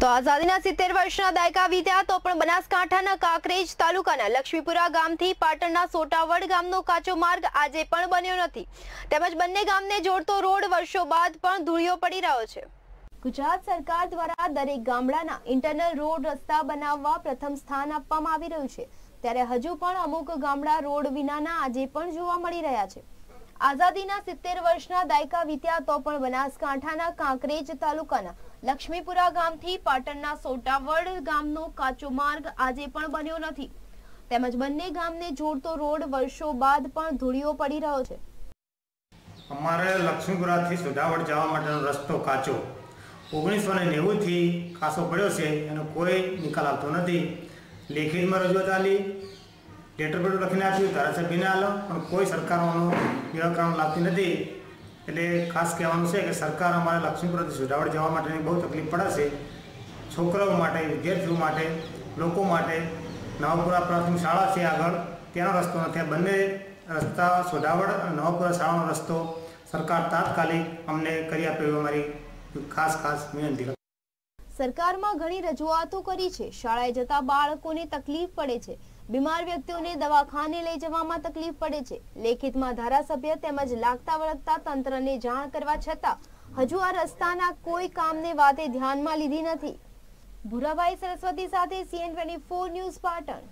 તો આઝાદીના 70 વર્ષના દાયકા વીત્યા તો પણ બનાસકાંઠાના કાંકરેજ તાલુકાના લક્ષ્મીપુરા ગામથી પાટણના સોટાવડ ગામનો કાચો માર્ગ આજે પણ બન્યો નથી તેમજ બંને ગામને જોડતો રોડ વર્ષો બાદ પણ ધૂળિયો પડી રહ્યો છે। ગુજરાત સરકાર દ્વારા દરેક ગામડાના ઇન્ટરનલ રોડ રસ્તા બનાવવા પ્રથમ સ્થાન આપવામાં આવી રહ્યું છે ત્યારે હજુ પણ અમુક ગામડા રોડ વિનાના આજે પણ જોવા મળી રહ્યા છે। આઝાદીના 70 વર્ષના દાયકા વીત્યા તો પણ બનાસકાંઠાના કાંકરેજ તાલુકાના લક્ષ્મીપુરા ગામથી પાટણના સોટાવડ ગામનો કાચો માર્ગ આજે પણ બન્યો નથી તેમજ બંને ગામને જોડતો રોડ વર્ષો બાદ પણ ધૂળિયો પડી રહ્યો છે। અમારે લક્ષ્મીપુરાથી સોટાવડ જવા માટેનો રસ્તો કાચો 1990 થી કાચો પડ્યો છે એનો કોઈ નિકાલ આવતો નથી। લેખિતમાં રજૂઆત આલી, લેટર પર લખીને આપ્યું, ધારાસભ્યને આલો પણ કોઈ સરકારનો નિરાકરણ લાવતી નથી। એટલે ખાસ કહેવાનું છે કે સરકાર અમારે લક્ષ્મીપુરાથી સોટાવડ જવા માટેની બહુ તકલીફ પડે છે। છોકરાઓ માટે, વિદ્યાર્થીઓ માટે, લોકો માટે નવાપુરા પ્રાથમિક શાળા છે આગળ, ત્યાંનો રસ્તો નથી। બંને રસ્તા સોટાવડ અને નવાપુરા શાળાનો રસ્તો સરકાર તાત્કાલિક અમને કરી આપે એવી અમારી ખાસ વિનંતી। સરકારમાં ઘણી રજૂઆતો કરી છે, શાળાએ જતા બાળકોને તકલીફ પડે છે, બીમાર વ્યક્તિઓને દવાખાને લઈ જવામાં તકલીફ પડે છે। લેખિતમાં ધારાસભ્ય તેમજ લાગતા વળગતા તંત્રને જાણ કરવા છતાં હજુ આ રસ્તાના કોઈ કામને વાતે ધ્યાનમાં લીધી નથી। ભૂરાભાઈ સરસ્વતી સાથે CN24 ન્યૂઝ પાટણ।